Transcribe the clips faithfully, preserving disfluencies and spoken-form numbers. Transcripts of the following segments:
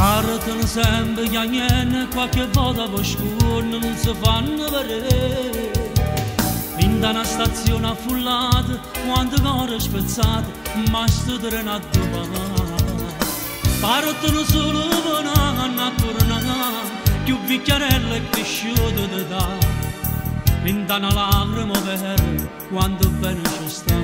Arătano sempre che niente, qualche volta poi scorno non si fanno vedere. In una stazione affollata, quante ore spezzate, ma sto treno a domani. Partono solo per una tornare, più bicchiarello è cresciuto di età. In una lacrima vera, quanto bene ci sta.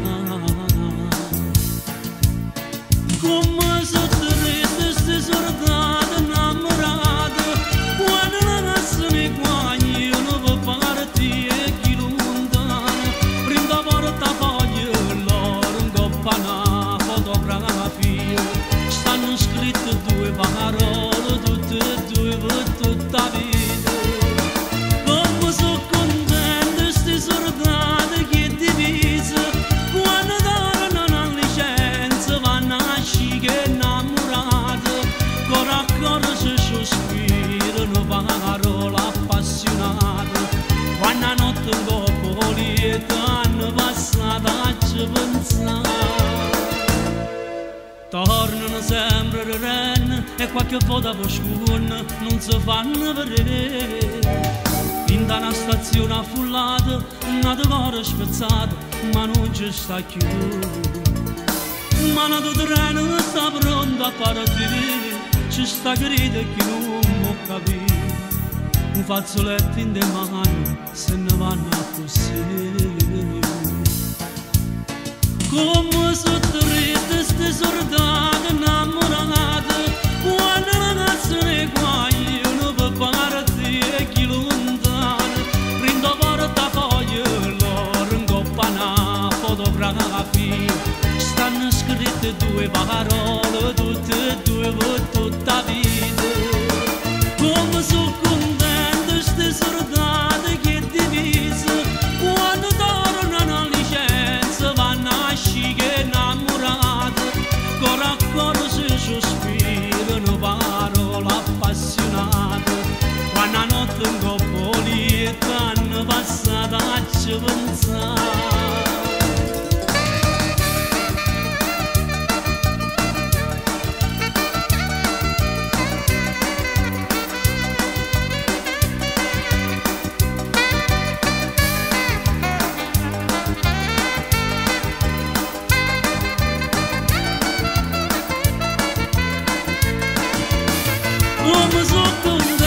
Come sotto rete ste soldate innamorate, quando la razza nei guagni io non può partire chi lontano, prima porta foglie loro un coppa una fotografia, stanno scritte due parole, tutte e due per tutta la vita. Come sono contente ste soldate che divise, quando danno una licenza vanno a che innamorate, con accordo si sospirano parole appassionate, quando a notte dopo lieta hanno passato a ci pensare. Tornano sempre le renne e qualche volta poi scorno non si fanno vedere. In una stazione affollata, una ore spezzata, ma non ci sta più. Ma il treno sta pronto a partire, ci sta grida che non può capire. Un fazzoletto in le mani se ne vanno così. Come sotto rete ste soldate innamorate, quando la razza nei guai non può partire chi lontano, prendo portafoglie loro in coppa una fotografia, stanno scritte due parole, tutte e due per tutta la vita. Come sono contente ste soldate che divise, quando tornano a licenza vanno a sciche innamorate, con accordo si sospirano parole appassionate, quando a notte in coppa lieta hanno passato a ci pensare. Come sono